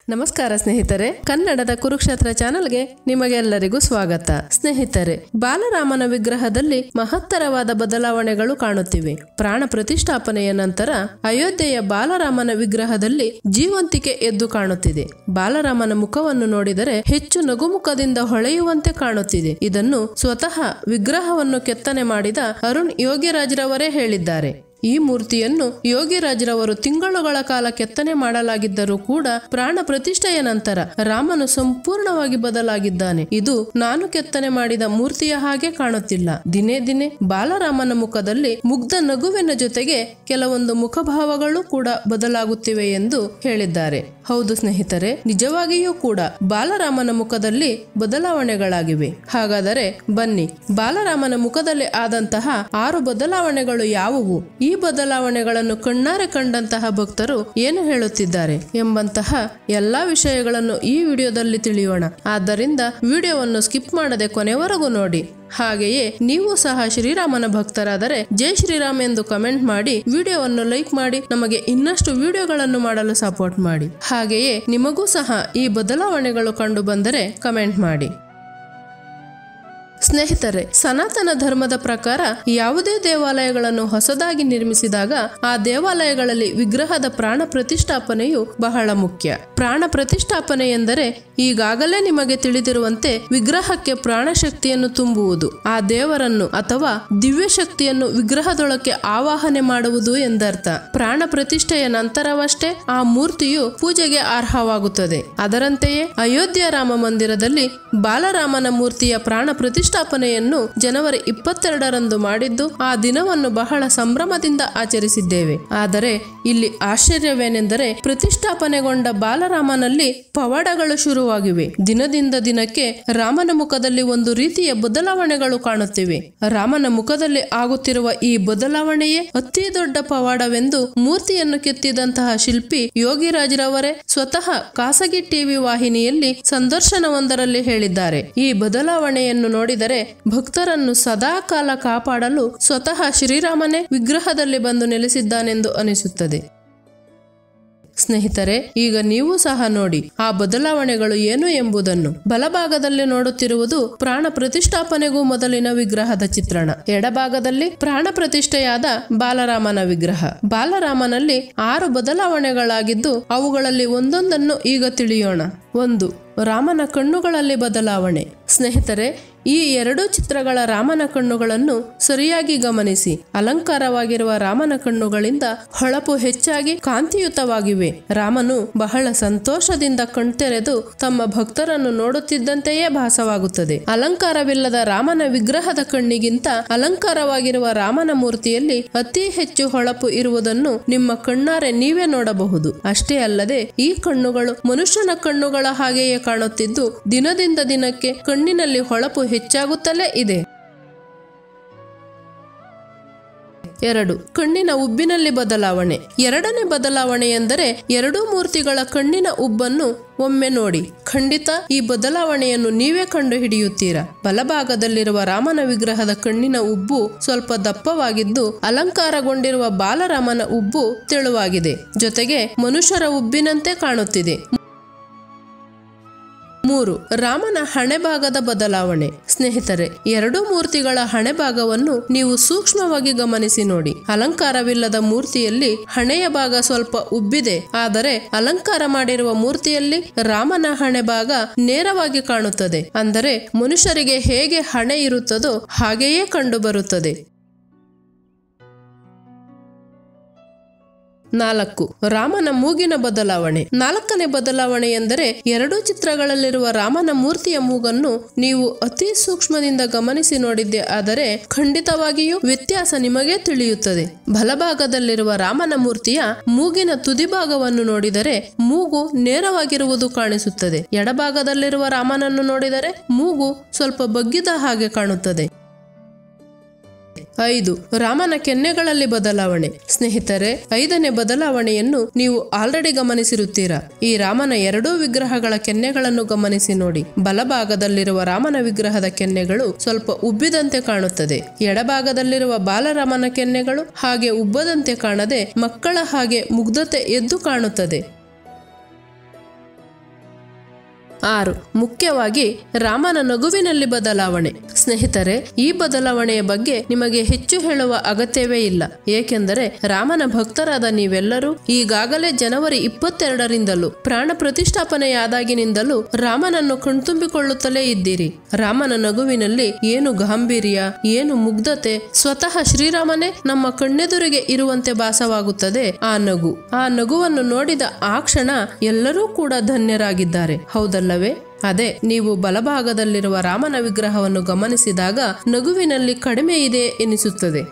ನಮಸ್ಕಾರ ಸ್ನೇಹಿತರೆ, ಕನ್ನಡದ ಕುರುಕ್ಷೇತ್ರ ಚಾನೆಲ್ಗೆ ನಿಮಗೆಲ್ಲರಿಗೂ ಸ್ವಾಗತ. ಸ್ನೇಹಿತರೆ, ಬಾಲರಾಮನ ವಿಗ್ರಹದಲ್ಲಿ ಮಹತ್ತರವಾದ ಬದಲಾವಣೆಗಳು ಕಾಣುತ್ತಿವೆ. ಪ್ರಾಣ ಪ್ರತಿಷ್ಠಾಪನೆಯ ನಂತರ ಅಯೋಧ್ಯೆಯ ಬಾಲರಾಮನ ವಿಗ್ರಹದಲ್ಲಿ ಜೀವಂತಿಕೆ ಎದ್ದು ಕಾಣುತ್ತಿದೆ. ಬಾಲರಾಮನ ಮುಖವನ್ನು ನೋಡಿದರೆ ಹೆಚ್ಚು ನಗುಮುಖದಿಂದ ಹೊಳೆಯುವಂತೆ ಕಾಣುತ್ತಿದೆ. ಇದನ್ನು ಸ್ವತಃ ವಿಗ್ರಹವನ್ನು ಕೆತ್ತನೆ ಮಾಡಿದ ಅರುಣ್ ಯೋಗಿರಾಜ್ರವರೇ ಹೇಳಿದ್ದಾರೆ. ಈ ಮೂರ್ತಿಯನ್ನು ಯೋಗಿರಾಜ್ರವರು ತಿಂಗಳುಗಳ ಕಾಲ ಕೆತ್ತನೆ ಮಾಡಲಾಗಿದ್ದರೂ ಕೂಡ ಪ್ರಾಣ ಪ್ರತಿಷ್ಠೆಯ ನಂತರ ರಾಮನು ಸಂಪೂರ್ಣವಾಗಿ ಬದಲಾಗಿದ್ದಾನೆ. ಇದು ನಾನು ಕೆತ್ತನೆ ಮಾಡಿದ ಮೂರ್ತಿಯ ಹಾಗೆ ಕಾಣುತ್ತಿಲ್ಲ. ದಿನೇ ದಿನೇ ಬಾಲರಾಮನ ಮುಖದಲ್ಲಿ ಮುಗ್ಧ ನಗುವಿನ ಜೊತೆಗೆ ಕೆಲವೊಂದು ಮುಖಭಾವಗಳು ಕೂಡ ಬದಲಾಗುತ್ತಿವೆ ಎಂದು ಹೇಳಿದ್ದಾರೆ. ಹೌದು ಸ್ನೇಹಿತರೆ, ನಿಜವಾಗಿಯೂ ಕೂಡ ಬಾಲರಾಮನ ಮುಖದಲ್ಲಿ ಬದಲಾವಣೆಗಳಾಗಿವೆ. ಹಾಗಾದರೆ ಬನ್ನಿ, ಬಾಲರಾಮನ ಮುಖದಲ್ಲಿ ಆದಂತಹ 6 ಬದಲಾವಣೆಗಳು ಯಾವುವು, ಈ ಬದಲಾವಣೆಗಳನ್ನು ಕಣ್ಣಾರೆ ಕಂಡಂತಹ ಭಕ್ತರು ಏನು ಹೇಳುತ್ತಿದ್ದಾರೆ ಎಂಬಂತಹ ಎಲ್ಲಾ ವಿಷಯಗಳನ್ನು ಈ ವಿಡಿಯೋದಲ್ಲಿ ತಿಳಿಯೋಣ. ಆದ್ದರಿಂದ ವಿಡಿಯೋವನ್ನು ಸ್ಕಿಪ್ ಮಾಡದೆ ಕೊನೆವರೆಗೂ ನೋಡಿ. ಹಾಗೆಯೇ ನೀವು ಸಹ ಶ್ರೀರಾಮನ ಭಕ್ತರಾದರೆ ಜೈ ಶ್ರೀರಾಮ್ ಎಂದು ಕಮೆಂಟ್ ಮಾಡಿ, ವಿಡಿಯೋವನ್ನು ಲೈಕ್ ಮಾಡಿ, ನಮಗೆ ಇನ್ನಷ್ಟು ವಿಡಿಯೋಗಳನ್ನು ಮಾಡಲು ಸಪೋರ್ಟ್ ಮಾಡಿ. ಹಾಗೆಯೇ ನಿಮಗೂ ಸಹ ಈ ಬದಲಾವಣೆಗಳು ಕಂಡು ಬಂದರೆ ಕಮೆಂಟ್ ಮಾಡಿ. ಸ್ನೇಹಿತರೆ, ಸನಾತನ ಧರ್ಮದ ಪ್ರಕಾರ ಯಾವುದೇ ದೇವಾಲಯಗಳನ್ನು ಹೊಸದಾಗಿ ನಿರ್ಮಿಸಿದಾಗ ಆ ದೇವಾಲಯಗಳಲ್ಲಿ ವಿಗ್ರಹದ ಪ್ರಾಣ ಪ್ರತಿಷ್ಠಾಪನೆಯು ಬಹಳ ಮುಖ್ಯ. ಪ್ರಾಣ ಪ್ರತಿಷ್ಠಾಪನೆ ಎಂದರೆ ಈಗಾಗಲೇ ನಿಮಗೆ ತಿಳಿದಿರುವಂತೆ ವಿಗ್ರಹಕ್ಕೆ ಪ್ರಾಣ ಶಕ್ತಿಯನ್ನು ತುಂಬುವುದು, ಆ ದೇವರನ್ನು ಅಥವಾ ದಿವ್ಯ ಶಕ್ತಿಯನ್ನು ವಿಗ್ರಹದೊಳಕ್ಕೆ ಆವಾಹನೆ ಮಾಡುವುದು ಎಂದರ್ಥ. ಪ್ರಾಣ ಪ್ರತಿಷ್ಠೆಯ ನಂತರವಷ್ಟೇ ಆ ಮೂರ್ತಿಯು ಪೂಜೆಗೆ ಅರ್ಹವಾಗುತ್ತದೆ. ಅದರಂತೆಯೇ ಅಯೋಧ್ಯ ರಾಮ ಮಂದಿರದಲ್ಲಿ ಬಾಲರಾಮನ ಮೂರ್ತಿಯ ಪ್ರಾಣ ಪ್ರತಿಷ್ಠಾಪನೆಯನ್ನು ಜನವರಿ 22ರಂದು ಮಾಡಿದ್ದು ಆ ದಿನವನ್ನು ಬಹಳ ಸಂಭ್ರಮದಿಂದ ಆಚರಿಸಿದ್ದೇವೆ. ಆದರೆ ಇಲ್ಲಿ ಆಶ್ಚರ್ಯವೇನೆಂದರೆ ಪ್ರತಿಷ್ಠಾಪನೆಗೊಂಡ ಬಾಲರಾಮನಲ್ಲಿ ಪವಾಡಗಳು ಶುರುವಾಗಿವೆ. ದಿನದಿಂದ ದಿನಕ್ಕೆ ರಾಮನ ಮುಖದಲ್ಲಿ ಒಂದು ರೀತಿಯ ಬದಲಾವಣೆಗಳು ಕಾಣುತ್ತಿವೆ. ರಾಮನ ಮುಖದಲ್ಲಿ ಆಗುತ್ತಿರುವ ಈ ಬದಲಾವಣೆಯೇ ಅತಿ ದೊಡ್ಡ ಪವಾಡವೆಂದು ಮೂರ್ತಿಯನ್ನು ಕೆತ್ತಿದಂತಹ ಶಿಲ್ಪಿ ಯೋಗಿರಾಜ್ರವರೇ ಸ್ವತಃ ಖಾಸಗಿ ಟಿವಿ ವಾಹಿನಿಯಲ್ಲಿ ಸಂದರ್ಶನವೊಂದರಲ್ಲಿ ಹೇಳಿದ್ದಾರೆ. ಈ ಬದಲಾವಣೆಯನ್ನು ನೋಡಿದರೆ ಭಕ್ತರನ್ನು ಸದಾ ಕಾಲ ಕಾಪಾಡಲು ಸ್ವತಃ ಶ್ರೀರಾಮನೇ ವಿಗ್ರಹದಲ್ಲಿ ಬಂದು ನೆಲೆಸಿದ್ದಾನೆಂದು ಅನಿಸುತ್ತದೆ. ಸ್ನೇಹಿತರೆ, ಈಗ ನೀವು ಸಹ ನೋಡಿ ಆ ಬದಲಾವಣೆಗಳು ಏನು ಎಂಬುದನ್ನು. ಬಲಭಾಗದಲ್ಲಿ ನೋಡುತ್ತಿರುವುದು ಪ್ರಾಣ ಪ್ರತಿಷ್ಠಾಪನೆಗೂ ಮೊದಲಿನ ವಿಗ್ರಹದ ಚಿತ್ರಣ. ಎಡಭಾಗದಲ್ಲಿ ಪ್ರಾಣ ಪ್ರತಿಷ್ಠೆಯಾದ ಬಾಲರಾಮನ ವಿಗ್ರಹ. ಬಾಲರಾಮನಲ್ಲಿ 6 ಬದಲಾವಣೆಗಳಾಗಿದ್ದು ಅವುಗಳಲ್ಲಿ ಒಂದೊಂದನ್ನು ಈಗ ತಿಳಿಯೋಣ. 1. ರಾಮನ ಕಣ್ಣುಗಳಲ್ಲಿ ಬದಲಾವಣೆ. ಸ್ನೇಹಿತರೆ, ಈ 2 ಚಿತ್ರಗಳ ರಾಮನ ಕಣ್ಣುಗಳನ್ನು ಸರಿಯಾಗಿ ಗಮನಿಸಿ. ಅಲಂಕಾರವಾಗಿರುವ ರಾಮನ ಕಣ್ಣುಗಳಿಂದ ಹೊಳಪು ಹೆಚ್ಚಾಗಿ ಕಾಂತಿಯುತವಾಗಿವೆ. ರಾಮನು ಬಹಳ ಸಂತೋಷದಿಂದ ಕಣ್ತೆರೆದು ತಮ್ಮ ಭಕ್ತರನ್ನು ನೋಡುತ್ತಿದ್ದಂತೆಯೇ ಭಾಸವಾಗುತ್ತದೆ. ಅಲಂಕಾರವಿಲ್ಲದ ರಾಮನ ವಿಗ್ರಹದ ಕಣ್ಣಿಗಿಂತ ಅಲಂಕಾರವಾಗಿರುವ ರಾಮನ ಮೂರ್ತಿಯಲ್ಲಿ ಅತಿ ಹೆಚ್ಚು ಹೊಳಪು ಇರುವುದನ್ನು ನಿಮ್ಮ ಕಣ್ಣಾರೆ ನೀವೇ ನೋಡಬಹುದು. ಅಷ್ಟೇ ಅಲ್ಲದೆ ಈ ಕಣ್ಣುಗಳು ಮನುಷ್ಯನ ಕಣ್ಣುಗಳ ಹಾಗೆಯೇ ಕಾಣುತ್ತಿದ್ದು ದಿನದಿಂದ ದಿನಕ್ಕೆ ಕಣ್ಣಿನಲ್ಲಿ ಹೊಳಪು ಹೆಚ್ಚಾಗುತ್ತಲೇ ಇದೆ. 2. ಕಣ್ಣಿನ ಉಬ್ಬಿನಲ್ಲಿ ಬದಲಾವಣೆ. 2ನೇ ಬದಲಾವಣೆ ಎಂದರೆ 2 ಮೂರ್ತಿಗಳ ಕಣ್ಣಿನ ಉಬ್ಬನ್ನು ಒಮ್ಮೆ ನೋಡಿ. ಖಂಡಿತ ಈ ಬದಲಾವಣೆಯನ್ನು ನೀವೇ ಕಂಡು ಹಿಡಿಯುತ್ತೀರಾ. ಬಲಭಾಗದಲ್ಲಿರುವ ರಾಮನ ವಿಗ್ರಹದ ಕಣ್ಣಿನ ಉಬ್ಬು ಸ್ವಲ್ಪ ದಪ್ಪವಾಗಿದ್ದು ಅಲಂಕಾರಗೊಂಡಿರುವ ಬಾಲರಾಮನ ಉಬ್ಬು ತೆಳುವಾಗಿದೆ. ಜೊತೆಗೆ ಮನುಷ್ಯರ ಉಬ್ಬಿನಂತೆ ಕಾಣುತ್ತಿದೆ. 3. ರಾಮನ ಹಣೆಭಾಗದ ಬದಲಾವಣೆ. ಸ್ನೇಹಿತರೆ, 2 ಮೂರ್ತಿಗಳ ಹಣೆಭಾಗವನ್ನು ನೀವು ಸೂಕ್ಷ್ಮವಾಗಿ ಗಮನಿಸಿ ನೋಡಿ. ಅಲಂಕಾರವಿಲ್ಲದ ಮೂರ್ತಿಯಲ್ಲಿ ಹಣೆಯ ಭಾಗ ಸ್ವಲ್ಪ ಉಬ್ಬಿದೆ. ಆದರೆ ಅಲಂಕಾರ ಮಾಡಿರುವ ಮೂರ್ತಿಯಲ್ಲಿ ರಾಮನ ಹಣೆಭಾಗ ನೇರವಾಗಿ ಕಾಣುತ್ತದೆ. ಅಂದರೆ ಮನುಷ್ಯರಿಗೆ ಹೇಗೆ ಹಣೆ ಇರುತ್ತದೋ ಹಾಗೆಯೇ ಕಂಡು ಬರುತ್ತದೆ. 4. ರಾಮನ ಮೂಗಿನ ಬದಲಾವಣೆ. 4ನೇ ಬದಲಾವಣೆ ಎಂದರೆ 2 ಚಿತ್ರಗಳಲ್ಲಿರುವ ರಾಮನ ಮೂರ್ತಿಯ ಮೂಗನ್ನು ನೀವು ಅತಿ ಸೂಕ್ಷ್ಮದಿಂದ ಗಮನಿಸಿ ನೋಡಿದ್ದೆ ಆದರೆ ಖಂಡಿತವಾಗಿಯೂ ವ್ಯತ್ಯಾಸ ನಿಮಗೆ ತಿಳಿಯುತ್ತದೆ. ಬಲಭಾಗದಲ್ಲಿರುವ ರಾಮನ ಮೂರ್ತಿಯ ಮೂಗಿನ ತುದಿಭಾಗವನ್ನು ನೋಡಿದರೆ ಮೂಗು ನೇರವಾಗಿರುವುದು ಕಾಣಿಸುತ್ತದೆ. ಎಡಭಾಗದಲ್ಲಿರುವ ರಾಮನನ್ನು ನೋಡಿದರೆ ಮೂಗು ಸ್ವಲ್ಪ ಬಗ್ಗಿದ ಹಾಗೆ ಕಾಣುತ್ತದೆ. 5. ರಾಮನ ಕೆನ್ನೆಗಳಲ್ಲಿ ಬದಲಾವಣೆ. ಸ್ನೇಹಿತರೆ, 5ನೇ ಬದಲಾವಣೆಯನ್ನು ನೀವು ಆಲ್ರೆಡಿ ಗಮನಿಸಿರುತ್ತೀರಾ. ಈ ರಾಮನ 2 ವಿಗ್ರಹಗಳ ಕೆನ್ನೆಗಳನ್ನು ಗಮನಿಸಿ ನೋಡಿ. ಬಲಭಾಗದಲ್ಲಿರುವ ರಾಮನ ವಿಗ್ರಹದ ಕೆನ್ನೆಗಳು ಸ್ವಲ್ಪ ಉಬ್ಬಿದಂತೆ ಕಾಣುತ್ತದೆ. ಎಡಭಾಗದಲ್ಲಿರುವ ಬಾಲರಾಮನ ಕೆನ್ನೆಗಳು ಹಾಗೆ ಉಬ್ಬದಂತೆ ಕಾಣದೆ ಮಕ್ಕಳ ಹಾಗೆ ಮುಗ್ಧತೆ ಎದ್ದು ಕಾಣುತ್ತದೆ. 6. ಮುಖ್ಯವಾಗಿ ರಾಮನ ನಗುವಿನಲ್ಲಿ ಬದಲಾವಣೆ. ಸ್ನೇಹಿತರೆ, ಈ ಬದಲಾವಣೆಯ ಬಗ್ಗೆ ನಿಮಗೆ ಹೆಚ್ಚು ಹೇಳುವ ಅಗತ್ಯವೇ ಇಲ್ಲ. ಏಕೆಂದರೆ ರಾಮನ ಭಕ್ತರಾದ ನೀವೆಲ್ಲರೂ ಈಗಾಗಲೇ ಜನವರಿ 22ರಿಂದಲೂ ಪ್ರಾಣ ಪ್ರತಿಷ್ಠಾಪನೆಯಾದಾಗಿನಿಂದಲೂ ರಾಮನನ್ನು ಕಣ್ತುಂಬಿಕೊಳ್ಳುತ್ತಲೇ ಇದ್ದೀರಿ. ರಾಮನ ನಗುವಿನಲ್ಲಿ ಏನು ಗಾಂಭೀರ್ಯ, ಏನು ಮುಗ್ಧತೆ, ಸ್ವತಃ ಶ್ರೀರಾಮನೇ ನಮ್ಮ ಕಣ್ಣೆದುರಿಗೆ ಇರುವಂತೆ ಭಾಸವಾಗುತ್ತದೆ ಆ ನಗು. ಆ ನಗುವನ್ನು ನೋಡಿದ ಆ ಕ್ಷಣ ಎಲ್ಲರೂ ಕೂಡ ಧನ್ಯರಾಗಿದ್ದಾರೆ, ಹೌದಲ್ಲವೇ? ಅದೇ ನೀವು ಬಲಭಾಗದಲ್ಲಿರುವ ರಾಮನ ವಿಗ್ರಹವನ್ನು ಗಮನಿಸಿದಾಗ ನಗುವಿನಲ್ಲಿ ಕಡಿಮೆ ಇದೆ ಎನಿಸುತ್ತದೆ.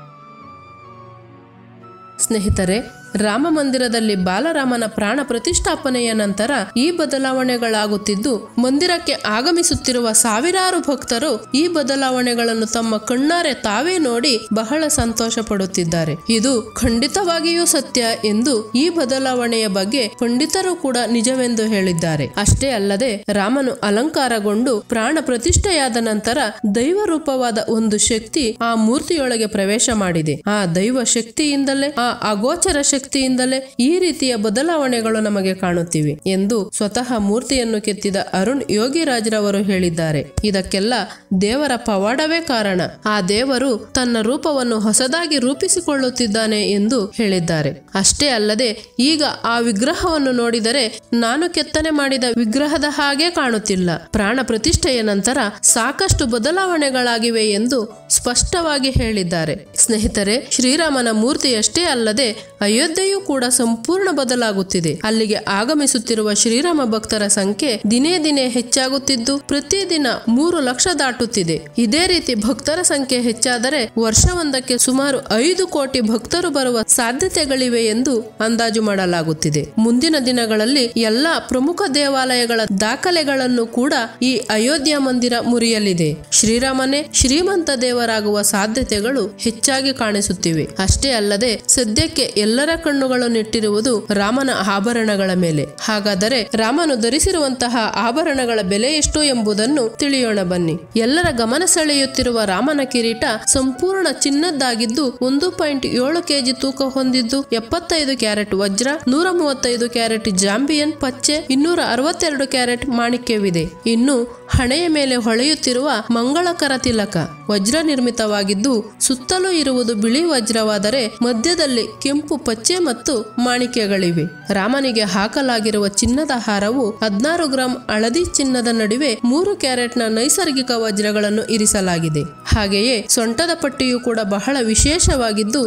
ಸ್ನೇಹಿತರೆ, ರಾಮ ಮಂದಿರದಲ್ಲಿ ಬಾಲರಾಮನ ಪ್ರಾಣ ಪ್ರತಿಷ್ಠಾಪನೆಯ ನಂತರ ಈ ಬದಲಾವಣೆಗಳಾಗುತ್ತಿದ್ದು, ಮಂದಿರಕ್ಕೆ ಆಗಮಿಸುತ್ತಿರುವ ಸಾವಿರಾರು ಭಕ್ತರು ಈ ಬದಲಾವಣೆಗಳನ್ನು ತಮ್ಮ ಕಣ್ಣಾರೆ ತಾವೇ ನೋಡಿ ಬಹಳ ಸಂತೋಷ ಪಡುತ್ತಿದ್ದಾರೆ. ಇದು ಖಂಡಿತವಾಗಿಯೂ ಸತ್ಯ ಎಂದು ಈ ಬದಲಾವಣೆಯ ಬಗ್ಗೆ ಪಂಡಿತರು ಕೂಡ ನಿಜವೆಂದು ಹೇಳಿದ್ದಾರೆ. ಅಷ್ಟೇ ಅಲ್ಲದೆ ರಾಮನು ಅಲಂಕಾರಗೊಂಡು ಪ್ರಾಣ ಪ್ರತಿಷ್ಠೆಯಾದ ನಂತರ ದೈವ ರೂಪವಾದ ಒಂದು ಶಕ್ತಿ ಆ ಮೂರ್ತಿಯೊಳಗೆ ಪ್ರವೇಶ ಮಾಡಿದೆ. ಆ ದೈವ ಶಕ್ತಿಯಿಂದಲೇ, ಆ ಅಗೋಚರ ಶಕ್ತಿಯಿಂದಲೇ ಈ ರೀತಿಯ ಬದಲಾವಣೆಗಳು ನಮಗೆ ಕಾಣುತ್ತಿವೆ ಎಂದು ಸ್ವತಃ ಮೂರ್ತಿಯನ್ನು ಕೆತ್ತಿದ ಅರುಣ್ ಯೋಗಿರಾಜ್ರವರು ಹೇಳಿದ್ದಾರೆ. ಇದಕ್ಕೆಲ್ಲ ದೇವರ ಪವಾಡವೇ ಕಾರಣ. ಆ ದೇವರು ತನ್ನ ರೂಪವನ್ನು ಹೊಸದಾಗಿ ರೂಪಿಸಿಕೊಳ್ಳುತ್ತಿದ್ದಾನೆ ಎಂದು ಹೇಳಿದ್ದಾರೆ. ಅಷ್ಟೇ ಅಲ್ಲದೆ ಈಗ ಆ ವಿಗ್ರಹವನ್ನು ನೋಡಿದರೆ ನಾನು ಕೆತ್ತನೆ ಮಾಡಿದ ವಿಗ್ರಹದ ಹಾಗೆ ಕಾಣುತ್ತಿಲ್ಲ. ಪ್ರಾಣ ಪ್ರತಿಷ್ಠೆಯ ನಂತರ ಸಾಕಷ್ಟು ಬದಲಾವಣೆಗಳಾಗಿವೆ ಎಂದು ಸ್ಪಷ್ಟವಾಗಿ ಹೇಳಿದ್ದಾರೆ. ಸ್ನೇಹಿತರೆ, ಶ್ರೀರಾಮನ ಮೂರ್ತಿಯಷ್ಟೇ ಅಲ್ಲದೆ ಅಯೋಧ್ಯೆಯೂ ಕೂಡ ಸಂಪೂರ್ಣ ಬದಲಾಗುತ್ತಿದೆ. ಅಲ್ಲಿಗೆ ಆಗಮಿಸುತ್ತಿರುವ ಶ್ರೀರಾಮ ಭಕ್ತರ ಸಂಖ್ಯೆ ದಿನೇ ದಿನೇ ಹೆಚ್ಚಾಗುತ್ತಿದ್ದು ಪ್ರತಿದಿನ 3 ಲಕ್ಷ ದಾಟುತ್ತಿದೆ. ಇದೇ ರೀತಿ ಭಕ್ತರ ಸಂಖ್ಯೆ ಹೆಚ್ಚಾದರೆ ವರ್ಷವೊಂದಕ್ಕೆ ಸುಮಾರು 5 ಕೋಟಿ ಭಕ್ತರು ಬರುವ ಸಾಧ್ಯತೆಗಳಿವೆ ಎಂದು ಅಂದಾಜು ಮಾಡಲಾಗುತ್ತಿದೆ. ಮುಂದಿನ ದಿನಗಳಲ್ಲಿ ಎಲ್ಲಾ ಪ್ರಮುಖ ದೇವಾಲಯಗಳ ದಾಖಲೆಗಳನ್ನು ಕೂಡ ಈ ಅಯೋಧ್ಯ ಮಂದಿರ ಮುರಿಯಲಿದೆ. ಶ್ರೀರಾಮನೇ ಶ್ರೀಮಂತ ದೇವರಾಗುವ ಸಾಧ್ಯತೆಗಳು ಹೆಚ್ಚಾಗಿ ಕಾಣಿಸುತ್ತಿವೆ. ಅಷ್ಟೇ ಅಲ್ಲದೆ ಸದ್ಯಕ್ಕೆ ಎಲ್ಲರ ಕಣ್ಣುಗಳು ನೆಟ್ಟಿರುವುದು ರಾಮನ ಆಭರಣಗಳ ಮೇಲೆ. ಹಾಗಾದರೆ ರಾಮನು ಧರಿಸಿರುವಂತಹ ಆಭರಣಗಳ ಬೆಲೆ ಎಷ್ಟು ಎಂಬುದನ್ನು ತಿಳಿಯೋಣ ಬನ್ನಿ. ಎಲ್ಲರ ಗಮನ ಸೆಳೆಯುತ್ತಿರುವ ರಾಮನ ಕಿರೀಟ ಸಂಪೂರ್ಣ ಚಿನ್ನದ್ದಾಗಿದ್ದು 1.7 kg ತೂಕ ಹೊಂದಿದ್ದು 75 ಕ್ಯಾರೆಟ್ ವಜ್ರ, 135 ಕ್ಯಾರೆಟ್ ಜಾಂಬಿಯನ್ ಪಚ್ಚೆ, 262 ಕ್ಯಾರೆಟ್ ಮಾಣಿಕ್ಯವಿದೆ. ಇನ್ನು ಹಣೆಯ ಮೇಲೆ ಹೊಳೆಯುತ್ತಿರುವ ಮಂಗಳಕರ ತಿಲಕ ವಜ್ರ ನಿರ್ಮಿತವಾಗಿದ್ದು ಸುತ್ತಲೂ ಇರುವುದು ಬಿಳಿ ವಜ್ರವಾದರೆ ಮಧ್ಯದಲ್ಲಿ ಕೆಂಪು, ಪಚ್ಚೆ ಮತ್ತು ಮಾಣಿಕ್ಯಗಳಿವೆ. ರಾಮನಿಗೆ ಹಾಕಲಾಗಿರುವ ಚಿನ್ನದ ಹಾರವು 16 ಗ್ರಾಂ ಹಳದಿ ಚಿನ್ನದ ನಡುವೆ 3 ಕ್ಯಾರೆಟ್ನ ನೈಸರ್ಗಿಕ ವಜ್ರಗಳನ್ನು ಇರಿಸಲಾಗಿದೆ. ಹಾಗೆಯೇ ಸೊಂಟದ ಪಟ್ಟಿಯು ಕೂಡ ಬಹಳ ವಿಶೇಷವಾಗಿದ್ದು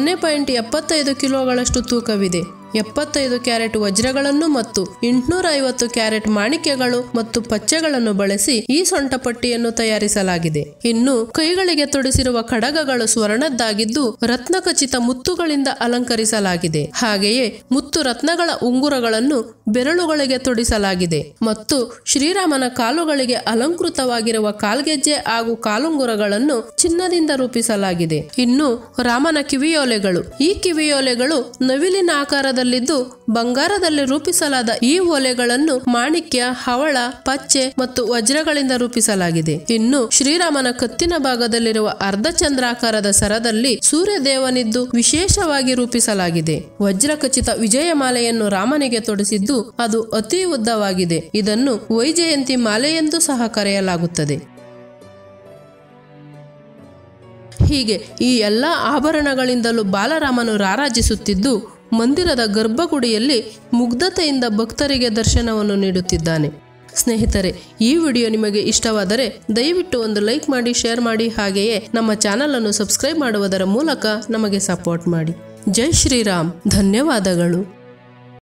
0.75 ಕಿಲೋಗಳಷ್ಟು ತೂಕವಿದೆ. 75 ಕ್ಯಾರೆಟ್ ವಜ್ರಗಳನ್ನು ಮತ್ತು 850 ಕ್ಯಾರೆಟ್ ಮಾಣಿಕ್ಯಗಳು ಮತ್ತು ಪಚ್ಚೆಗಳನ್ನು ಬಳಸಿ ಈ ಸೊಂಟಪಟ್ಟಿಯನ್ನು ತಯಾರಿಸಲಾಗಿದೆ. ಇನ್ನು ಕೈಗಳಿಗೆ ತೊಡಿಸಿರುವ ಕಡಗಗಳು ಸ್ವರ್ಣದ್ದಾಗಿದ್ದು ರತ್ನಖಚಿತ ಮುತ್ತುಗಳಿಂದ ಅಲಂಕರಿಸಲಾಗಿದೆ. ಹಾಗೆಯೇ ಮುತ್ತು ರತ್ನಗಳ ಉಂಗುರಗಳನ್ನು ಬೆರಳುಗಳಿಗೆ ತೊಡಿಸಲಾಗಿದೆ ಮತ್ತು ಶ್ರೀರಾಮನ ಕಾಲುಗಳಿಗೆ ಅಲಂಕೃತವಾಗಿರುವ ಕಾಲ್ಗೆಜ್ಜೆ ಹಾಗೂ ಕಾಲುಂಗುರಗಳನ್ನು ಚಿನ್ನದಿಂದ ರೂಪಿಸಲಾಗಿದೆ. ಇನ್ನು ರಾಮನ ಕಿವಿಯೋಲೆಗಳು, ಈ ಕಿವಿಯೋಲೆಗಳು ನವಿಲಿನ ಆಕಾರದಲ್ಲಿದ್ದು ಬಂಗಾರದಲ್ಲಿ ರೂಪಿಸಲಾದ ಈ ಓಲೆಗಳನ್ನು ಮಾಣಿಕ್ಯ, ಹವಳ, ಪಚ್ಚೆ ಮತ್ತು ವಜ್ರಗಳಿಂದ ರೂಪಿಸಲಾಗಿದೆ. ಇನ್ನು ಶ್ರೀರಾಮನ ಕತ್ತಿನ ಭಾಗದಲ್ಲಿರುವ ಅರ್ಧಚಂದ್ರಾಕಾರದ ಸರದಲ್ಲಿ ಸೂರ್ಯದೇವನಿದ್ದು ವಿಶೇಷವಾಗಿ ರೂಪಿಸಲಾಗಿದೆ. ವಜ್ರಖಚಿತ ವಿಜಯಮಾಲೆಯನ್ನು ರಾಮನಿಗೆ ತೊಡಿಸಿದ್ದು ಅದು ಅತಿ ಉದ್ದವಾಗಿದೆ. ಇದನ್ನು ವೈಜಯಂತಿ ಮಾಲೆ ಎಂದು ಸಹ ಕರೆಯಲಾಗುತ್ತದೆ. ಹೀಗೆ ಈ ಎಲ್ಲ ಆಭರಣಗಳಿಂದಲೂ ಬಾಲರಾಮನು ರಾರಾಜಿಸುತ್ತಿದ್ದು ಮಂದಿರದ ಗರ್ಭಗುಡಿಯಲ್ಲಿ ಮುಗ್ಧತೆಯಿಂದ ಭಕ್ತರಿಗೆ ದರ್ಶನವನ್ನು ನೀಡುತ್ತಿದ್ದಾನೆ. ಸ್ನೇಹಿತರೆ, ಈ ವಿಡಿಯೋ ನಿಮಗೆ ಇಷ್ಟವಾದರೆ ದಯವಿಟ್ಟು ಒಂದು ಲೈಕ್ ಮಾಡಿ, ಶೇರ್ ಮಾಡಿ, ಹಾಗೆಯೇ ನಮ್ಮ ಚಾನಲ್ ಅನ್ನು ಸಬ್ಸ್ಕ್ರೈಬ್ ಮಾಡುವುದರ ಮೂಲಕ ನಮಗೆ ಸಪೋರ್ಟ್ ಮಾಡಿ. ಜೈ ಶ್ರೀರಾಮ್. ಧನ್ಯವಾದಗಳು.